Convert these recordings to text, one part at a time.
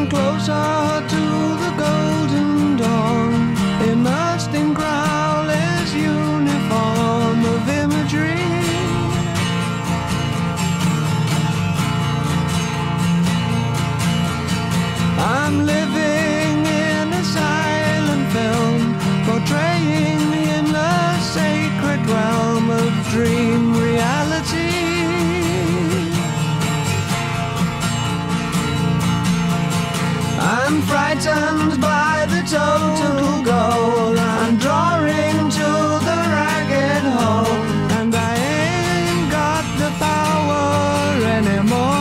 Drawn closer to the golden dawn, immersed in Crowley's uniform of imagery. I'm living in a silent film, portraying the inner sacred realm of dream reality. I'm frightened by the total goal. I'm drawing to the ragged hole, and I ain't got the power anymore.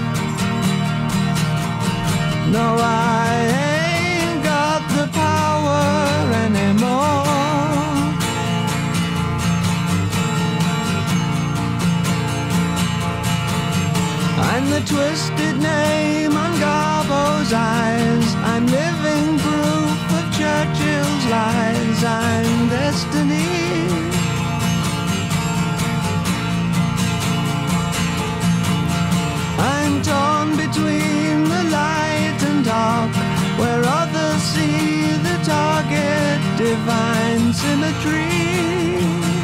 No, I ain't got the power anymore. I'm the twisted name on Garbo's eyes. I'm living proof of Churchill's lies. I'm destiny. I'm torn between the light and dark, where others see the target, divine symmetry.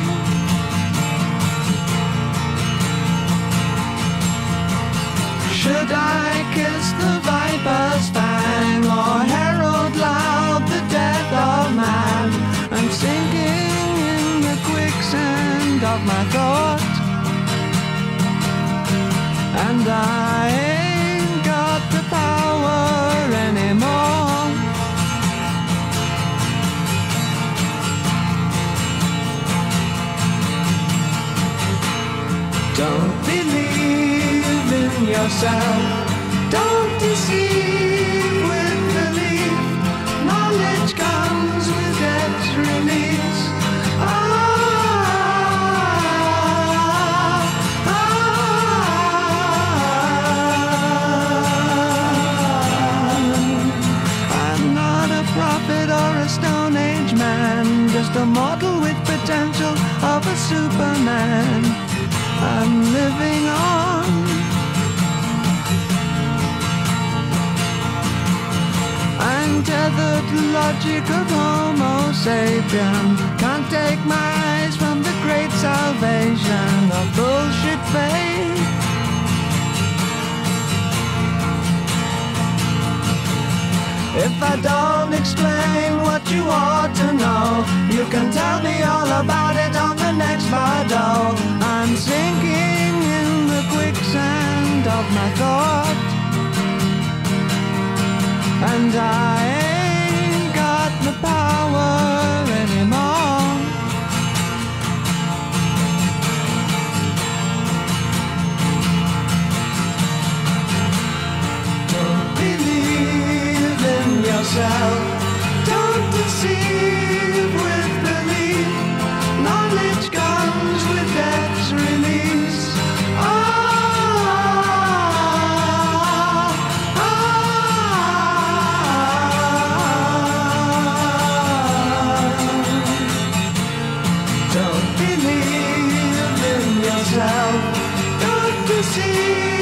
Should I kiss the viper's fang, or herald loud the death of man? I'm sinking in the quicksand of my thought, and I ain't got the power anymore. Don't believe in yourself, don't deceive with belief. Knowledge comes with its release. I'm not a prophet or a Stone Age man, just a mortal with potential of a Superman. I'm living on. I'm tethered to logic of Homo sapien. Can't take my eyes from the great salvation of bullshit faith. If I don't explain what you ought to know, you can tell me all about it on the next Vado. I'm sinking in the quicksand of my thought, and I ain't got the power anymore. Don't believe in yourself, don't deceive with belief. Knowledge comes with its release. Don't believe in yourself, don't deceive.